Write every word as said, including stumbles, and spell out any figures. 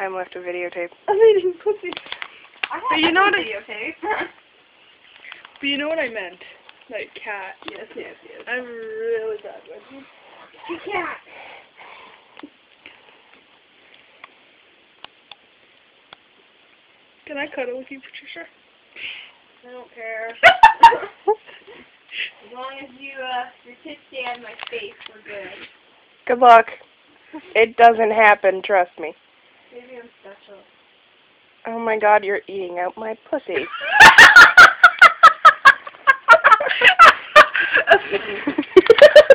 time left to videotape. I'm eating pussy. I But you know what I- videotape. But you know what I meant? Like cat. Yes, yes, yes. I'm really bad with you. You can't. Can I cuddle with you, Patricia? I don't care. As long as you, uh, your tits stay out of my face, we're good. Good luck. It doesn't happen, trust me. Maybe I'm special. Oh my god, you're eating out my pussy.